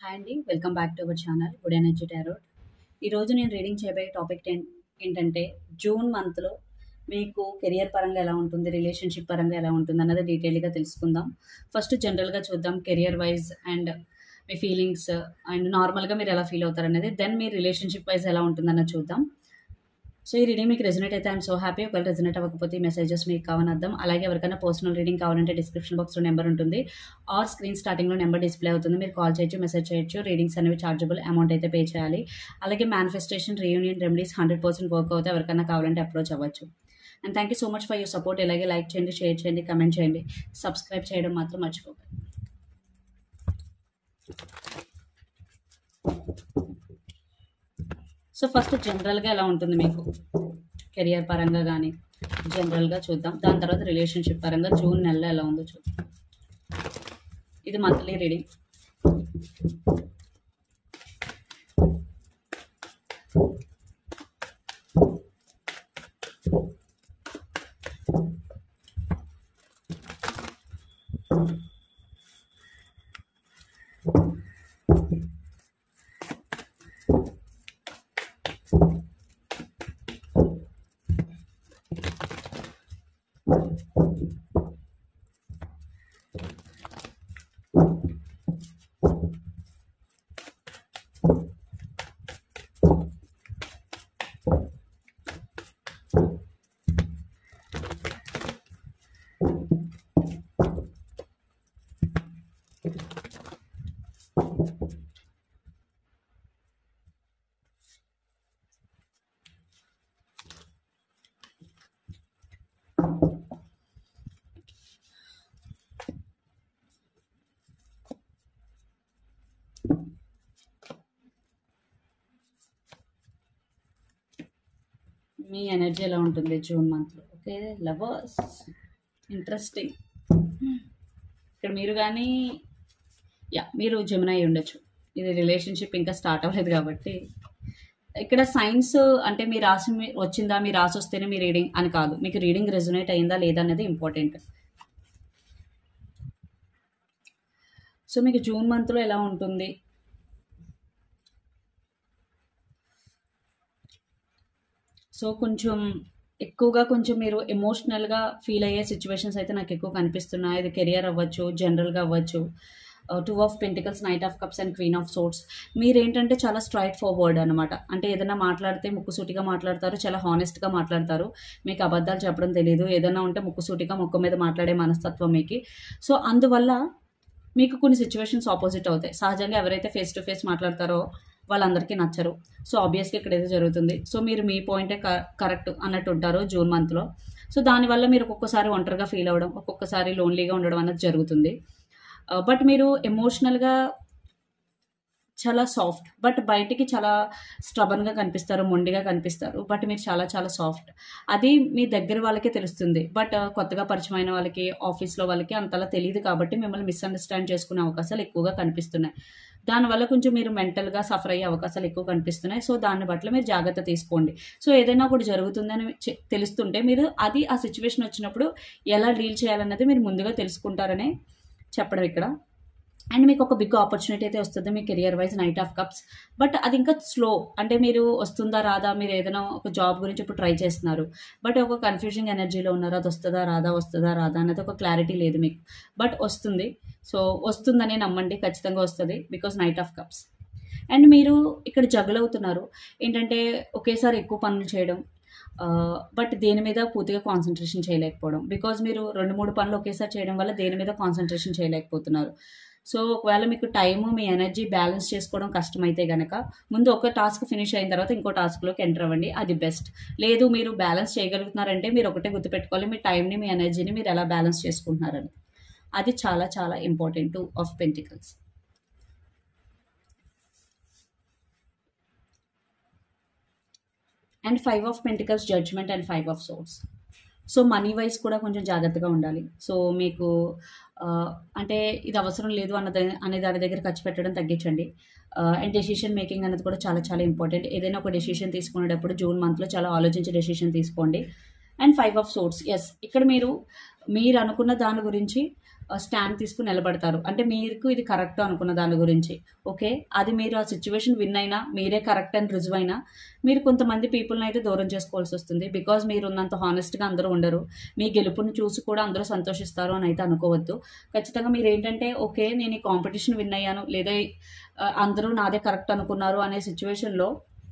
Hi అండి. Welcome back to our channel good energy tarot. ఈరోజు నేను రీడింగ్ చేయబోయే టాపిక్ ఏంటంటే జూన్ మంత్లో మీకు కెరియర్ పరంగా ఎలా ఉంటుంది, రిలేషన్షిప్ పరంగా ఎలా ఉంటుంది అన్నది డీటెయిల్గా తెలుసుకుందాం. ఫస్ట్ జనరల్గా చూద్దాం కెరియర్ వైజ్ అండ్ మీ ఫీలింగ్స్ అండ్ నార్మల్గా మీరు ఎలా ఫీల్ అవుతారు అనేది. దెన్ మీ రిలేషన్షిప్ వైజ్ ఎలా ఉంటుందన్నది చూద్దాం. సో ఈ రీడింగ్ మీకు రెజనేట్ అయితే ఐఎమ్ సో హ్యాపీ. ఒకవేళ రెజనేట్ అవ్వకపోతే ఈ మెసేజెస్ మీకు కావని అర్థం. అలాగే ఎవరికైనా పర్సనల్ రీడింగ్ కావాలంటే డిస్క్రిప్షన్ బాక్స్లో నెంబర్ ఉంటుంది ఆర్ స్క్రీన్ స్టార్టింగ్లో నెంబర్ డిస్ప్లే అవుతుంది. మీరు కాల్ చేయొచ్చు, మెసేజ్ చేయొచ్చు. రీడింగ్స్ అనేవి చార్జబుల్, అమౌంట్ అయితే పే చేయాలి. అలాగే మేనిఫెస్టేషన్, రీయూనియన్ రెమెడీస్ 100% వర్క్ అవుతాయి. ఎవరికైనా కావాలంటే అప్రోచ్ అవ్వచ్చు. And thank you so much for your support. ఇలాగే లైక్ చేయండి, షేర్ చేయండి, కమెంట్ చేయండి, సబ్స్క్రైబ్ చేయడం మాత్రం మర్చిపోకండి. సో ఫస్ట్ జనరల్గా ఎలా ఉంటుంది మీకు కెరియర్ పరంగా కానీ జనరల్గా చూద్దాం. దాని తర్వాత రిలేషన్షిప్ పరంగా జూన్ నెలలో ఎలా ఉందో చూద్దాం. ఇది మంత్లీ రీడింగ్. మీ ఎనర్జీ ఎలా ఉంటుంది జూన్ మంత్లో? Okay, lovers interesting. ఇక్కడ మీరు కానీ మీరు జెమిని అయి ఉండొచ్చు. ఇది రిలేషన్షిప్ ఇంకా స్టార్ట్ అవ్వలేదు కాబట్టి ఇక్కడ సైన్స్ అంటే మీ రాసి వచ్చిందా, మీ రాసి వస్తేనే మీ రీడింగ్ అని కాదు, మీకు రీడింగ్ రెజొనేట్ అయిందా లేదా అనేది ఇంపార్టెంట్. సో మీకు జూన్ మంత్లో ఎలా ఉంటుంది? సో కొంచెం ఎక్కువగా మీరు ఎమోషనల్గా ఫీల్ అయ్యే సిచ్యువేషన్స్ అయితే నాకు ఎక్కువ కనిపిస్తున్నాయి. ఇది కెరియర్ అవ్వచ్చు, జనరల్గా అవ్వచ్చు. 2 of pentacles, knight of cups and queen of swords. మీరేంటంటే చాలా స్ట్రైట్ ఫార్వర్డ్ అనమాట. అంటే ఏదైనా మాట్లాడితే ముక్కుసూటిగా మాట్లాడతారు, చాలా హానెస్ట్గా మాట్లాడతారు. మీకు అబద్ధాలు చెప్పడం తెలియదు. ఏదైనా ఉంటే ముక్కుసూటిగా ముక్కు మీద మాట్లాడే మనస్తత్వం మీకు. సో అందువల్ల మీకు కొన్ని సిచ్యువేషన్స్ ఆపోజిట్ అవుతాయి. సహజంగా ఎవరైతే ఫేస్ టు ఫేస్ మాట్లాడతారో వాళ్ళందరికీ నచ్చరు. సో ఆబ్వియస్గా ఇక్కడ ఏదో జరుగుతుంది. సో మీరు మీ పాయింటే కరెక్ట్ అన్నట్టు ఉంటారు జూన్ మంత్లో. సో దానివల్ల మీరు ఒక్కొక్కసారి ఒంటరిగా ఫీల్ అవ్వడం, ఒక్కొక్కసారి లోన్లీగా ఉండడం అనేది జరుగుతుంది. బట్ మీరు ఎమోషనల్గా చాలా సాఫ్ట్, బట్ బయటికి చాలా స్టబన్గా కనిపిస్తారు, మొండిగా కనిపిస్తారు. బట్ మీరు చాలా చాలా సాఫ్ట్. అది మీ దగ్గర వాళ్ళకే తెలుస్తుంది. బట్ కొత్తగా పరిచయమైన వాళ్ళకి, ఆఫీస్లో వాళ్ళకి అంతలా తెలియదు కాబట్టి మిమ్మల్ని మిస్అండర్స్టాండ్ చేసుకునే అవకాశాలు ఎక్కువగా కనిపిస్తున్నాయి. దానివల్ల కొంచెం మీరు మెంటల్గా సఫర్ అయ్యే అవకాశాలు ఎక్కువ కనిపిస్తున్నాయి. సో దాన్ని బట్టి మీరు జాగ్రత్త తీసుకోండి. సో ఏదైనా ఒకటి జరుగుతుందని తెలుస్తుంటే మీరు అది ఆ సిచ్యువేషన్ వచ్చినప్పుడు ఎలా డీల్ చేయాలన్నది మీరు ముందుగా తెలుసుకుంటారనే చెప్పడం ఇక్కడ. అండ్ మీకు ఒక బిగ్ ఆపర్చునిటీ అయితే వస్తుంది మీ career wise, knight of cups. But అది ఇంకా స్లో. అంటే మీరు వస్తుందా రాదా, మీరు ఏదైనా ఒక జాబ్ గురించి ఇప్పుడు ట్రై చేస్తున్నారు, బట్ ఒక కన్ఫ్యూజింగ్ ఎనర్జీలో ఉన్నారు. అది వస్తుందా రాదా అనేది ఒక క్లారిటీ లేదు మీకు. బట్ వస్తుంది. సో వస్తుందనే నమ్మండి, ఖచ్చితంగా వస్తుంది. Because knight of cups. And మీరు ఇక్కడ జగల్ అవుతున్నారు. ఏంటంటే ఒకేసారి ఎక్కువ పనులు చేయడం, బట్ దేని మీద పూర్తిగా కాన్సన్ట్రేషన్ చేయలేకపోవడం. బికాజ్ మీరు 2-3 పనులు ఒకేసారి చేయడం వల్ల దేని మీద కాన్సన్ట్రేషన్ చేయలేకపోతున్నారు. సో ఒకవేళ మీకు టైము, మీ ఎనర్జీ బ్యాలెన్స్ చేసుకోవడం కష్టమైతే కనుక ముందు ఒక టాస్క్ ఫినిష్ అయిన తర్వాత ఇంకో టాస్క్లోకి ఎంటర్ అవ్వండి. అది బెస్ట్. లేదు మీరు బ్యాలెన్స్ చేయగలుగుతున్నారంటే మీరు ఒకటే గుర్తుపెట్టుకోవాలి, మీ టైంని, మీ ఎనర్జీని మీరు ఎలా బ్యాలెన్స్ చేసుకుంటున్నారని. అది చాలా చాలా important. 2 of pentacles and 5 of pentacles, judgement and 5 of swords. So money wise కూడా కొంచెం జాగ్రత్తగా ఉండాలి. సో మీకు అంటే ఇది అవసరం లేదు అనే దాని దగ్గర ఖర్చు పెట్టడం తగ్గించండి. అండ్ డెసిషన్ మేకింగ్ అనేది కూడా చాలా చాలా ఇంపార్టెంట్. ఏదైనా ఒక డెసిషన్ తీసుకునేటప్పుడు జూన్ మంత్లో చాలా ఆలోచించి డెసిషన్ తీసుకోండి. And 5 of swords. ఎస్, ఇక్కడ మీరు అనుకున్న దాని గురించి స్టాండ్ తీసుకుని నిలబడతారు. అంటే మీకు ఇది కరెక్ట్ అనుకున్న దాని గురించి. ఓకే. అది మీరు ఆ సిచ్యువేషన్ విన్ అయినా, మీరే కరెక్ట్ అని రుజువైనా, మీరు కొంతమంది పీపుల్ని అయితే దూరం చేసుకోవాల్సి వస్తుంది. బికాజ్ మీరు ఉన్నంత హానెస్ట్గా అందరూ ఉండరు. మీ గెలుపుని చూసి కూడా అందరూ సంతోషిస్తారు అని అయితే అనుకోవద్దు. ఖచ్చితంగా మీరు ఏంటంటే, ఓకే నేను ఈ కాంపిటీషన్ విన్ అయ్యాను, లేదా అందరూ నాదే కరెక్ట్ అనుకున్నారు అనే సిచ్యువేషన్లో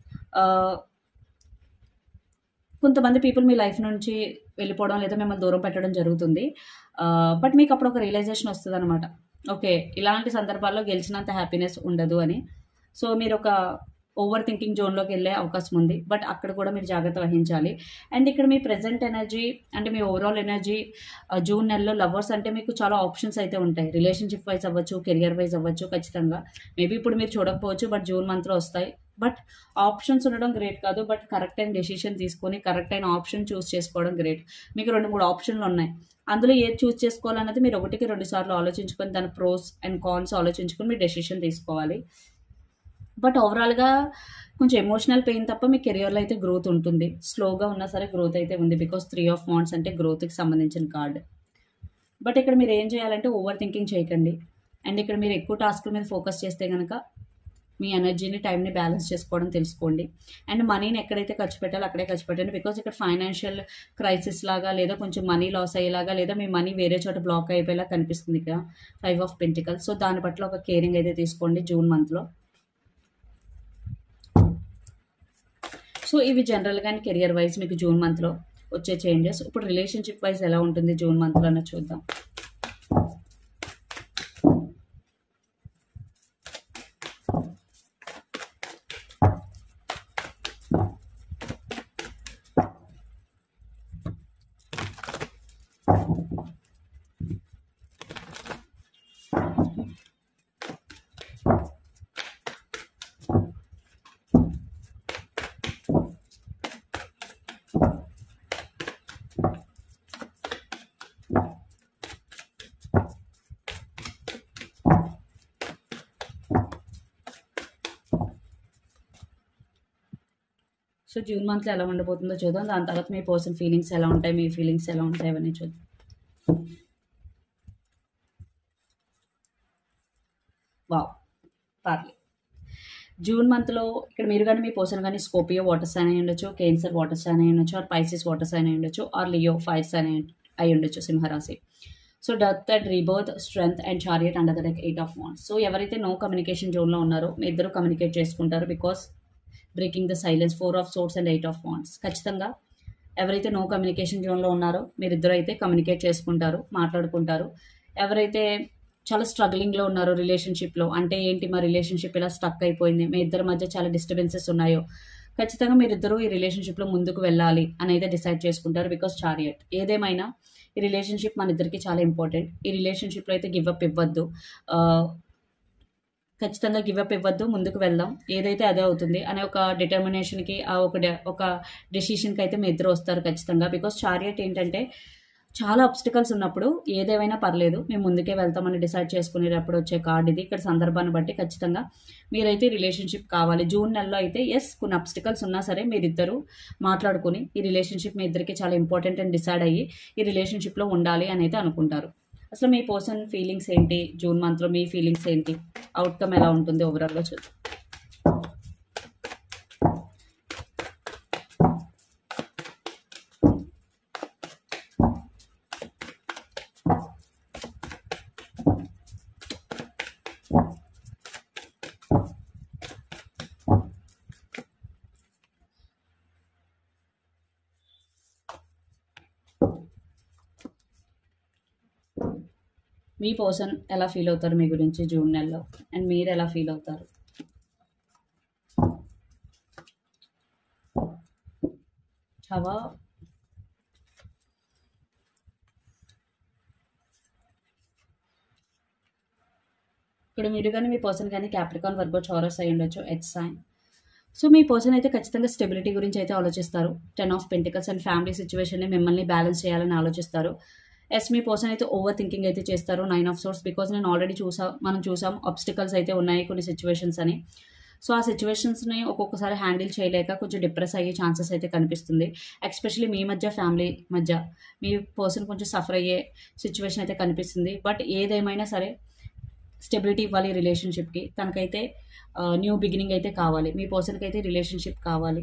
కొంతమంది పీపుల్ మీ లైఫ్ నుంచి వెళ్ళిపోవడం లేదా మిమ్మల్ని దూరం పెట్టడం జరుగుతుంది. బట్ మీకు అప్పుడు ఒక రియలైజేషన్ వస్తుంది అనమాట. ఓకే, ఇలాంటి సందర్భాల్లో గెలిచినంత హ్యాపీనెస్ ఉండదు అని. సో మీరు ఒక ఓవర్ థింకింగ్ జోన్లోకి వెళ్ళే అవకాశం ఉంది. బట్ అక్కడ కూడా మీరు జాగ్రత్త వహించాలి. అండ్ ఇక్కడ మీ ప్రెజెంట్ ఎనర్జీ అంటే మీ ఓవరాల్ ఎనర్జీ జూన్ నెలలో లవర్స్ అంటే మీకు చాలా ఆప్షన్స్ అయితే ఉంటాయి. రిలేషన్షిప్ వైజ్ అవ్వచ్చు, కెరియర్ వైజ్ అవ్వచ్చు. ఖచ్చితంగా మేబీ ఇప్పుడు మీరు చూడకపోవచ్చు, బట్ జూన్ మంత్లో వస్తాయి. బట్ ఆప్షన్స్ ఉండడం గ్రేట్ కాదు, బట్ కరెక్ట్ అయిన డెసిషన్ తీసుకొని కరెక్ట్ అయిన ఆప్షన్ చూస్ చేసుకోవడం గ్రేట్. మీకు 2-3 ఆప్షన్లు ఉన్నాయి. అందులో ఏది చూస్ చేసుకోవాలన్నది మీరు 1-2 సార్లు ఆలోచించుకొని దాని ప్రోస్ అండ్ కాన్స్ ఆలోచించుకొని మీరు డెసిషన్ తీసుకోవాలి. బట్ ఓవరాల్గా కొంచెం ఎమోషనల్ పెయిన్ తప్ప మీ కెరియర్లో అయితే గ్రోత్ ఉంటుంది. స్లోగా ఉన్నా సరే గ్రోత్ అయితే ఉంది. బికాస్ 3 ఆఫ్ వాండ్స్ అంటే గ్రోత్కి సంబంధించిన కార్డ్. బట్ ఇక్కడ మీరు ఏం చేయాలంటే ఓవర్ థింకింగ్ చేయకండి. అండ్ ఇక్కడ మీరు ఎక్కువ టాస్క్ల మీద ఫోకస్ చేస్తే కనుక మీ ఎనర్జీని, టైంని బ్యాలెన్స్ చేసుకోవడం తెలుసుకోండి. అండ్ మనీని ఎక్కడైతే ఖర్చు పెట్టాలో అక్కడే ఖర్చు పెట్టండి. బికాజ్ ఇక్కడ ఫైనాన్షియల్ క్రైసిస్ లాగా, లేదా కొంచెం మనీ లాస్ అయ్యేలాగా, లేదా మీ మనీ వేరే చోట బ్లాక్ అయిపోయేలా కనిపిస్తుంది ఇక్కడ 5 ఆఫ్ పెంటికల్స్. సో దాని పట్ల ఒక కేరింగ్ అయితే తీసుకోండి జూన్ మంత్లో. సో ఇవి జనరల్గా కెరియర్ వైజ్ మీకు జూన్ మంత్లో వచ్చే చేంజెస్. ఇప్పుడు రిలేషన్షిప్ వైజ్ ఎలా ఉంటుంది జూన్ మంత్లో అన్నది చూద్దాం. సో జూన్ మంత్లో ఎలా ఉండబోతుందో చూద్దాం. దాని తర్వాత మీ పర్సన్ ఫీలింగ్స్ ఎలా ఉంటాయి, మీ ఫీలింగ్స్ ఎలా ఉంటాయి అవన్నీ చూద్దాం. వావ్, పార్లీ. జూన్ మంత్లో ఇక్కడ మీరు కానీ మీ పర్సన్ కానీ స్కోపియో వాటర్ సైన్ అయి ఉండొచ్చు, కేన్సర్ వాటర్ సైన్ అయి ఉండొచ్చు, ఆర్ పైసిస్ వాటర్ సైన్ అయి ఉండొచ్చు, ఆర్ లియో ఫైర్ సైన్ అయి ఉండొచ్చు, సింహరాశి. So death and rebirth, strength and chariot under the deck 8 of wands. So ఎవరైతే నో కమ్యూనికేషన్ జోన్లో ఉన్నారో మీ ఇద్దరు కమ్యూనికేట్ చేసుకుంటారు. Because breaking the silence, 4 of swords and 8 of wands. ఖచ్చితంగా ఎవరైతే నో కమ్యూనికేషన్ జోన్లో ఉన్నారో మీరిద్దరు అయితే కమ్యూనికేట్ చేసుకుంటారు, మాట్లాడుకుంటారు. ఎవరైతే చాలా స్ట్రగ్లింగ్లో ఉన్నారో రిలేషన్షిప్లో, అంటే ఏంటి మా రిలేషన్షిప్ ఇలా స్టక్ అయిపోయింది, మీ ఇద్దరి మధ్య చాలా డిస్టర్బెన్సెస్ ఉన్నాయో, ఖచ్చితంగా మీరిద్దరూ ఈ రిలేషన్షిప్లో ముందుకు వెళ్ళాలి అని అయితే డిసైడ్ చేసుకుంటారు. Because chariot. ఏదేమైనా ఈ రిలేషన్షిప్ మన ఇద్దరికి చాలా ఇంపార్టెంట్. ఈ రిలేషన్షిప్లో అయితే గివప్ ఇవ్వద్దు. ఖచ్చితంగా గివప్ ఇవ్వద్దు, ముందుకు వెళ్దాం, ఏదైతే అదే అవుతుంది అనే ఒక డిటర్మినేషన్కి, ఒక డెసిషన్కి అయితే మీ ఇద్దరు వస్తారు ఖచ్చితంగా. బికాస్ చారియట్ ఏంటంటే చాలా ఆబ్స్టికల్స్ ఉన్నప్పుడు ఏదేమైనా పర్లేదు మేము ముందుకే వెళ్తామని డిసైడ్ చేసుకునేటప్పుడు వచ్చే కార్డ్ ఇది. ఇక్కడ సందర్భాన్ని బట్టి ఖచ్చితంగా మీరైతే రిలేషన్షిప్ కావాలి. జూన్ నెలలో అయితే కొన్ని ఆబ్స్టికల్స్ ఉన్నా సరే మీరిద్దరూ మాట్లాడుకుని ఈ రిలేషన్షిప్ మీ ఇద్దరికి చాలా ఇంపార్టెంట్ అని డిసైడ్ అయ్యి ఈ రిలేషన్షిప్లో ఉండాలి అని అయితే అనుకుంటారు. అసలు మీ పర్సన్ ఫీలింగ్స్ ఏంటి జూన్ మంత్లో, మీ ఫీలింగ్స్ ఏంటి, అవుట్కమ్ ఎలా ఉంటుంది ఓవరాల్గా చూద్దాం. మీ పర్సన్ ఎలా ఫీల్ అవుతారు మీ గురించి జూన్ నెలలో, అండ్ మీరు ఎలా ఫీల్ అవుతారు? హవా ఇక్కడ మీరు కానీ మీ పర్సన్ కానీ క్యాప్రికాన్, వర్గో, టారస్ అయి ఉండొచ్చు, ఎర్త్ సైన్. సో మీ పర్సన్ అయితే ఖచ్చితంగా స్టెబిలిటీ గురించి అయితే ఆలోచిస్తారు. 10 ఆఫ్ పెంటికల్స్ అండ్ ఫ్యామిలీ సిచ్యువేషన్ని మిమ్మల్ని బ్యాలెన్స్ చేయాలని ఆలోచిస్తారు. మీ పర్సన్ అయితే ఓవర్ థింకింగ్ అయితే చేస్తారు. 9 ఆఫ్ సోర్స్. బికాజ్ నేను ఆల్రెడీ మనం చూసాం ఆబ్స్టికల్స్ అయితే ఉన్నాయి కొన్ని సిచ్యువేషన్స్ అని. సో ఆ సిచ్యువేషన్స్ని ఒక్కొక్కసారి హ్యాండిల్ చేయలేక కొంచెం డిప్రెస్ అయ్యే ఛాన్సెస్ అయితే కనిపిస్తుంది. ఎస్పెషల్లీ మీ మధ్య, ఫ్యామిలీ మధ్య మీ పర్సన్ కొంచెం సఫర్ అయ్యే సిచ్యువేషన్ అయితే కనిపిస్తుంది. బట్ ఏదేమైనా సరే స్టెబిలిటీ ఇవ్వాలి రిలేషన్షిప్కి. తనకైతే న్యూ బిగినింగ్ అయితే కావాలి, మీ పర్సన్కి అయితే రిలేషన్షిప్ కావాలి,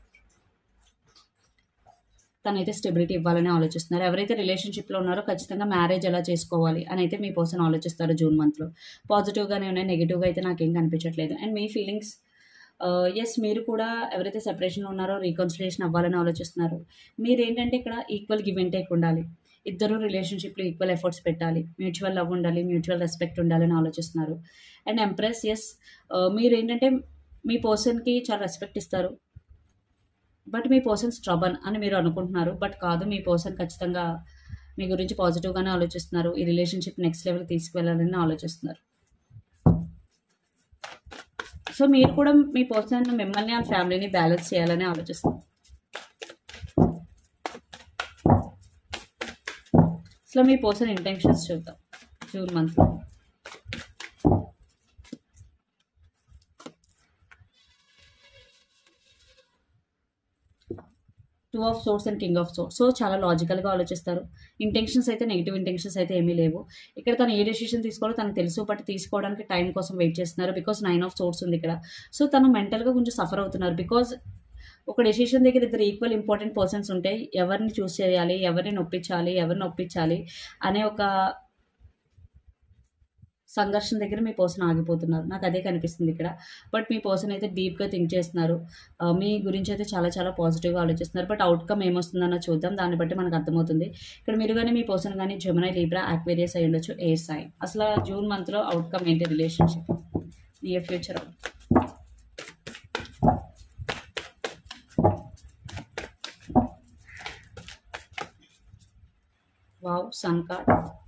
తనైతే స్టెబిలిటీ ఇవ్వాలని ఆలోచిస్తున్నారు. ఎవరైతే రిలేషన్షిప్లో ఉన్నారో ఖచ్చితంగా మ్యారేజ్ ఎలా చేసుకోవాలి అని అయితే మీ పర్సన్ ఆలోచిస్తారు జూన్ మంత్లో. పాజిటివ్గానే ఉన్నాయి, నెగిటివ్గా అయితే నాకేం కనిపించట్లేదు. అండ్ మీ ఫీలింగ్స్, ఎస్ మీరు కూడా ఎవరైతే సెపరేషన్లో ఉన్నారో రీకన్సిలియేషన్ అవ్వాలని ఆలోచిస్తున్నారు. మీరేంటంటే ఇక్కడ ఈక్వల్ గివ్ అండ్ టేక్ ఉండాలి, ఇద్దరు రిలేషన్షిప్లో ఈక్వల్ ఎఫర్ట్స్ పెట్టాలి, మ్యూచువల్ లవ్ ఉండాలి, మ్యూచువల్ రెస్పెక్ట్ ఉండాలని ఆలోచిస్తున్నారు. అండ్ ఎంప్రెస్, ఎస్ మీరేంటంటే మీ పర్సన్కి చాలా రెస్పెక్ట్ ఇస్తారు, బట్ మీ పర్సన్ స్ట్రబన్ అని మీరు అనుకుంటున్నారు. బట్ కాదు, మీ పర్సన్ ఖచ్చితంగా మీ గురించి పాజిటివ్గానే ఆలోచిస్తున్నారు, ఈ రిలేషన్షిప్ నెక్స్ట్ లెవెల్ తీసుకువెళ్ళాలని ఆలోచిస్తున్నారు. సో మీరు కూడా మీ పర్సన్ మిమ్మల్ని, ఆ ఫ్యామిలీని బ్యాలెన్స్ చేయాలని ఆలోచిస్తున్నారు. అసలు మీ పర్సన్ ఇంటెన్షన్స్ చూద్దాం జూన్ మంత్లో. Two of swords and king of swords. So చాలా లాజికల్గా ఆలోచిస్తారు. ఇంటెన్షన్స్ అయితే, నెగిటివ్ ఇంటెన్షన్స్ అయితే ఏమీ లేవు. ఇక్కడ తను ఏ డెసిషన్ తీసుకోవాలో తనకు తెలుసు, బట్ తీసుకోవడానికి టైం కోసం వెయిట్ చేస్తున్నారు. బికాస్ 9 ఆఫ్ సోర్స్ ఉంది ఇక్కడ. సో తను మెంటల్గా కొంచెం సఫర్ అవుతున్నారు. బికాజ్ ఒక డెసిషన్ దగ్గర ఇద్దరు ఈక్వల్ ఇంపార్టెంట్ పర్సన్స్ ఉంటే ఎవరిని చూస్ చేయాలి, ఎవరిని ఒప్పించాలి అనే ఒక సంఘర్షణ దగ్గర మీ పర్సన్ ఆగిపోతున్నారు. నాకు అదే కనిపిస్తుంది ఇక్కడ. బట్ మీ పర్సన్ అయితే డీప్గా థింక్ చేస్తున్నారు, మీ గురించి అయితే చాలా చాలా పాజిటివ్గా ఆలోచిస్తున్నారు. బట్ అవుట్కమ్ ఏమొస్తుందన్న చూద్దాం, దాన్ని బట్టి మనకు అర్థమవుతుంది. ఇక్కడ మీరు కానీ మీ పర్సన్ కానీ జెమినీ, లిబ్రా, అక్వేరియస్ అయి ఉండొచ్చు, ఎయిర్ సైన్. అసలు జూన్ మంత్లో అవుట్కమ్ ఏంటి relationship, near future? Wow, sun card.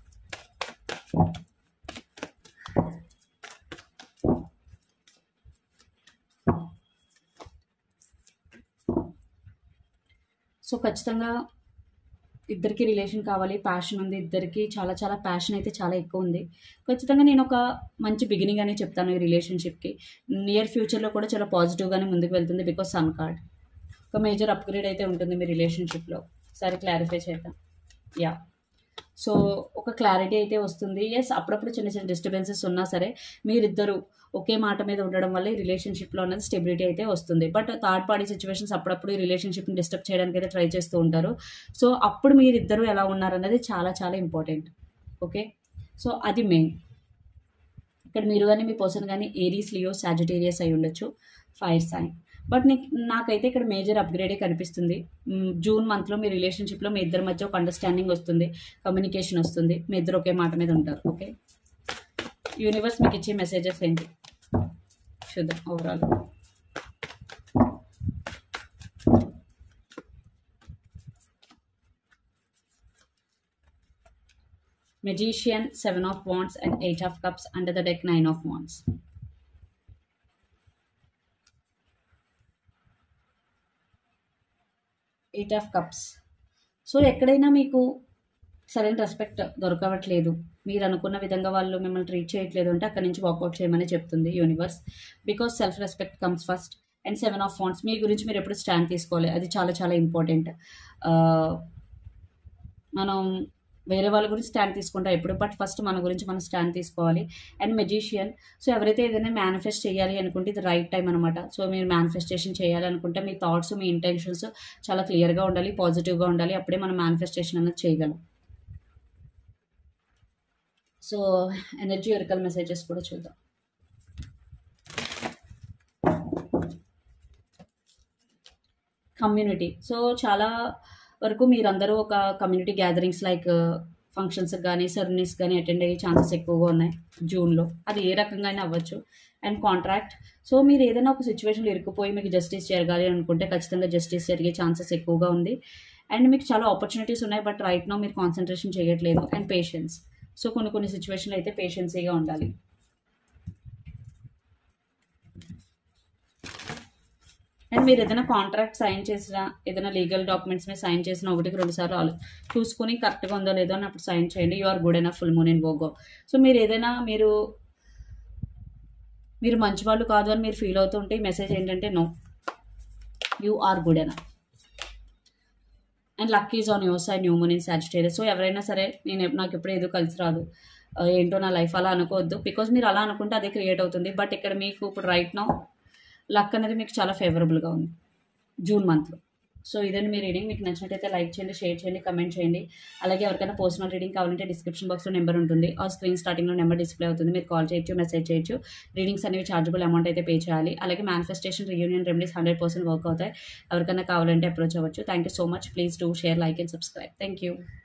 So ఖచ్చితంగా ఇద్దరికి రిలేషన్ కావాలి, ప్యాషన్ ఉంది, ఇద్దరికి చాలా చాలా ప్యాషన్ అయితే చాలా ఎక్కువ ఉంది. ఖచ్చితంగా నేను ఒక మంచి బిగినింగ్ అని చెప్తాను ఈ రిలేషన్షిప్కి. నియర్ ఫ్యూచర్లో కూడా చాలా పాజిటివ్గానే ముందుకు వెళ్తుంది. బికాస్ సన్ కార్డ్ ఒక మేజర్ అప్గ్రేడ్ అయితే ఉంటుంది మీ రిలేషన్షిప్లో. సరే క్లారిఫై చేద్దాం. యా, సో ఒక క్లారిటీ అయితే వస్తుంది. ఎస్, అప్పుడప్పుడు చిన్న చిన్న డిస్టర్బెన్సెస్ ఉన్నా సరే మీరిద్దరు ఒకే మాట మీద ఉండడం వల్ల ఈ రిలేషన్షిప్లో అనేది స్టెబిలిటీ అయితే వస్తుంది. బట్ థర్డ్ పార్టీ సిచ్యువేషన్స్ అప్పుడప్పుడు ఈ రిలేషన్షిప్ని డిస్టర్బ్ చేయడానికి అయితే ట్రై చేస్తూ ఉంటారు. సో అప్పుడు మీరిద్దరు ఎలా ఉన్నారన్నది చాలా చాలా ఇంపార్టెంట్. ఓకే, సో అది మెయిన్. ఇక్కడ మీరు కానీ మీ పర్సన్ కానీ ఏరీస్, లియో, సాజిటేరియస్ అయి ఉండొచ్చు, ఫైర్ సైన్. బట్ నాకైతే ఇక్కడ మేజర్ అప్గ్రేడే కనిపిస్తుంది. జూన్ మంత్లో మీ రిలేషన్షిప్లో మీ ఇద్దరి మధ్య ఒక అండర్స్టాండింగ్ వస్తుంది, కమ్యూనికేషన్ వస్తుంది, మీ ఇద్దరు ఒకే మాట మీద ఉంటారు. ఓకే, యూనివర్స్ మీకు ఇచ్చే మెసేజెస్ ఏంటి చూద్దాం overall. Magician, 7 of Wands and 8 of Cups. Under the deck, 9 of Wands. 8 of Cups. So ఎక్కడైనా మీకు సరైన రెస్పెక్ట్ దొరకవట్లేదు, మీరు అనుకున్న విధంగా వాళ్ళు మిమ్మల్ని ట్రీట్ చేయట్లేదు అంటే అక్కడి నుంచి వాకౌట్ చేయమని చెప్తుంది universe. Because self respect comes first. And 7 of Wands, మీ గురించి మీరు ఎప్పుడు స్టాండ్ తీసుకోవాలి, అది చాలా చాలా ఇంపార్టెంట్. మనం వేరే వాళ్ళ గురించి స్టాండ్ తీసుకుంటాం ఎప్పుడు, బట్ ఫస్ట్ మన గురించి మనం స్టాండ్ తీసుకోవాలి. అండ్ మెజిషియన్, సో ఎవరైతే ఏదైనా మేనిఫెస్ట్ చేయాలి అనుకుంటే ఇది రైట్ టైం అనమాట. సో మీరు మేనిఫెస్టేషన్ చేయాలి అనుకుంటే మీ థాట్స్, మీ ఇంటెన్షన్స్ చాలా క్లియర్గా ఉండాలి, పాజిటివ్గా ఉండాలి, అప్పుడే మనం మేనిఫెస్టేషన్ అనేది చేయగలం. సో ఎనర్జీ ఒరికల్ మెసేజెస్ కూడా చూద్దాం. కమ్యూనిటీ, సో చాలా వరకు మీరందరూ ఒక కమ్యూనిటీ గ్యాదరింగ్స్ లైక్ ఫంక్షన్స్ కానీ సెరమనీస్ కానీ అటెండ్ అయ్యే ఛాన్సెస్ ఎక్కువగా ఉన్నాయి జూన్లో. అది ఏ రకంగా అయినా అవ్వచ్చు. అండ్ కాంట్రాక్ట్, సో మీరు ఏదైనా ఒక సిచ్యువేషన్లో ఇరుక్కుపోయి మీకు జస్టిస్ జరగాలి అనుకుంటే ఖచ్చితంగా జస్టిస్ జరిగే ఛాన్సెస్ ఎక్కువగా ఉంది. అండ్ మీకు చాలా ఆపర్చునిటీస్ ఉన్నాయి, బట్ రైట్ నో మీరు కాన్సన్ట్రేషన్ చేయట్లేదు. అండ్ పేషెన్స్, సో కొన్ని సిచ్యువేషన్లో అయితే పేషెన్సీగా ఉండాలి. అండ్ మీరు ఏదైనా కాంట్రాక్ట్ సైన్ చేసినా, ఏదైనా లీగల్ డాక్యుమెంట్స్ మీద సైన్ చేసినా 1-2 సార్లు చూసుకుని కరెక్ట్గా ఉందో లేదో అని అప్పుడు సైన్ చేయండి. You are good enough, full moon in Virgo. So మీరు ఏదైనా మీరు మంచివాళ్ళు కాదు అని మీరు ఫీల్ అవుతుంటే మెసేజ్ ఏంటంటే no, you are good enough. And luck is on your side, new moon in Sagittarius. So ఎవరైనా సరే నాకు ఎప్పుడు ఏదో కలిసి రాదు, ఏంటో నా లైఫ్ అలా అనుకోవద్దు. బికాజ్ మీరు అలా అనుకుంటే అదే క్రియేట్ అవుతుంది. బట్ ఇక్కడ మీకు ఇప్పుడు రైట్ నౌ లక్ అనేది మీకు చాలా ఫేవరబుల్గా ఉంది జూన్ మంత్లో. సో ఇదండి మీ రీడింగ్. మీకు నచ్చినట్టయితే లైక్ చేయండి, షేర్ చేయండి, కమెంట్ చేయండి. అలాగే ఎవరికైనా పర్సనల్ రీడింగ్ కావాలంటే డిస్క్రిప్షన్ బాక్స్లో నెంబర్ ఉంటుంది, ఆ స్క్రీన్ స్టార్టింగ్లో నెంబర్ డిస్ప్లే అవుతుంది. మీరు కాల్ చేయొచ్చు, మెసేజ్ చేయొచ్చు. రీడింగ్స్ అనేవి చార్జబుల్ అమౌంట్ అయితే పే చేయాలి. అలాగే మేనిఫెస్టేషన్, రియూనియన్ రెమెడీస్ 100% వర్క్ అవుతాయి. ఎవరికైనా కావాలంటే అప్రోచ్ అవ్వచ్చు. Thank you so much. Please do share, like and subscribe. Thank you.